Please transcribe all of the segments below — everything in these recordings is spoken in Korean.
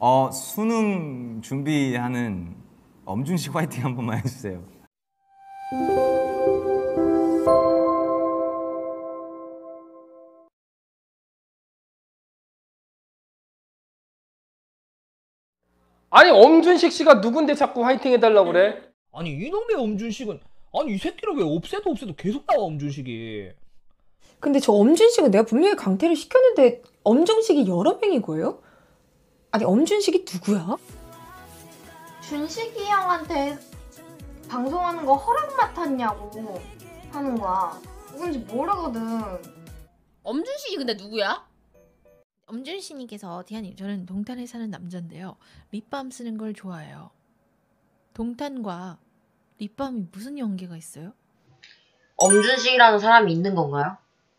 수능 준비하는 엄준식 화이팅 한 번만 해주세요. 아니 엄준식 씨가 누군데 자꾸 화이팅 해달라고 그래? 아니 이놈의 엄준식은 아니 이 새끼를 왜 없애도 계속 나와 엄준식이. 근데 저 엄준식은 내가 분명히 강퇴를 시켰는데 엄준식이 여러 명인 거예요? 아니 엄준식이 누구야? 준식이 형한테 방송하는 거 허락 맡았냐고 하는 거야. 누군지 모르거든. 엄준식이 근데 누구야? 엄준식님께서 디아님 저는 동탄에 사는 남자인데요. 립밤 쓰는 걸 좋아해요. 동탄과 립밤이 무슨 연계가 있어요? 엄준식이라는 사람이 있는 건가요?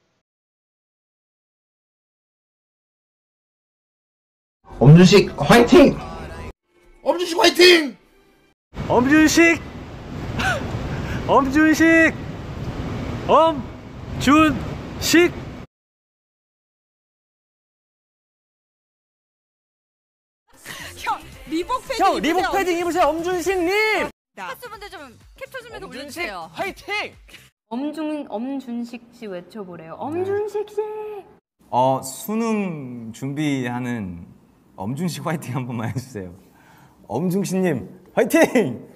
엄준식 화이팅! 엄준식 화이팅! 엄준식! 엄준식! 엄준식! 리복 패딩 입으세요. 엄준식님! 핫수분들 좀 캡처 좀 해서 올려주세요. 화이팅! 엄준식 씨 외쳐보래요. 엄준식 씨. 수능 준비하는 엄준식 화이팅 한 번만 해주세요. 엄준식님 화이팅!